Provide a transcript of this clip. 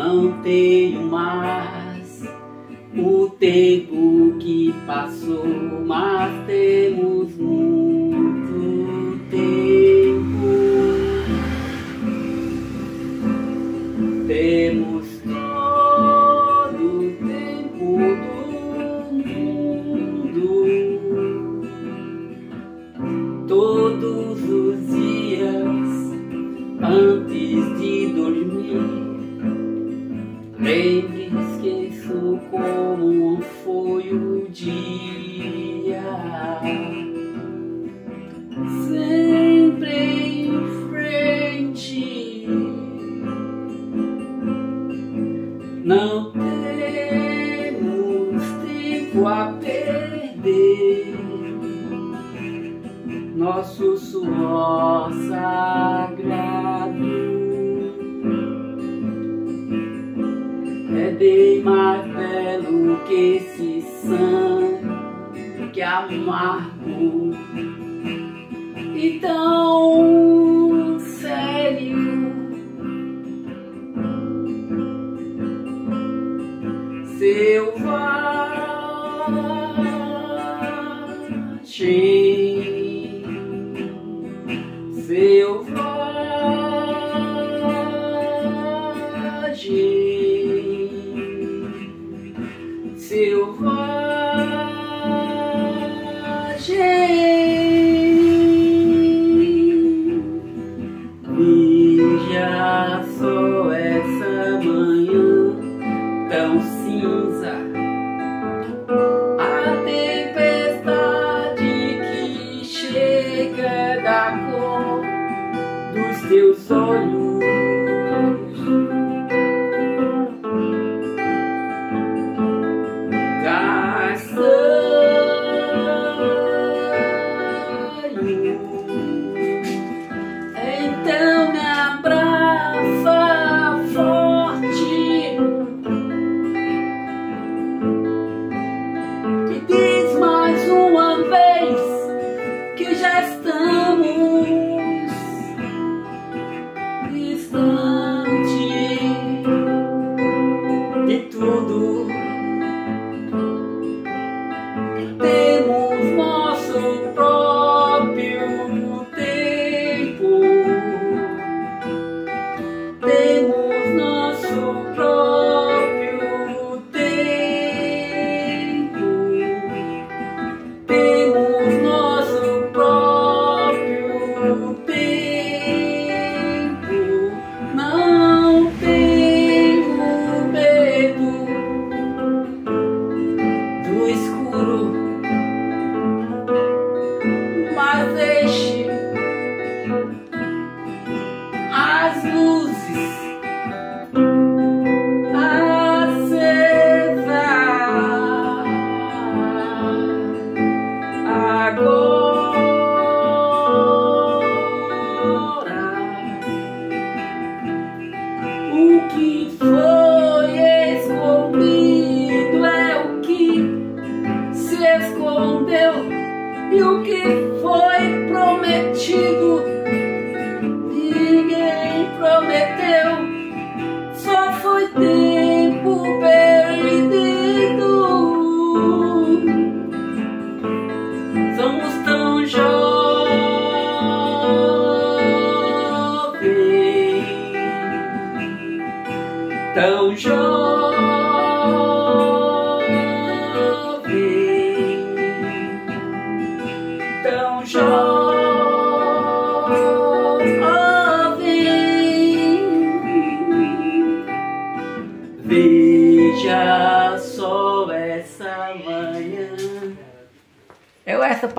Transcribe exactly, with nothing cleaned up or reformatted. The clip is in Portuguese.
Não tenho mais o tempo que passou, mas temos muito tempo. Temos todo o tempo do mundo. Todos os dias antes de dormir, lembre-se que isso como foi o dia. Sempre em frente, não temos tempo a perder. Nosso suor sagrado é bem mais belo que esse sangue amargo e tão sério. Selvagem, selvagem, selvagem. Veja só essa manhã tão cinza, a tempestade que chega da cor dos teus olhos. Então me abraça forte e diz mais uma vez que já estamos distante de tudo. Temos nosso próprio tempo. Temos nosso próprio tempo. Temos nosso próprio tempo. Não tenho medo do escuro, mas deixe as luzes acesas agora. O que foi escondido é o que se escondeu, e o que foi prometido ninguém prometeu. Só foi tempo perdido. Somos tão jovens, tão jovens, tão jovem. Veja só essa manhã. Eu essa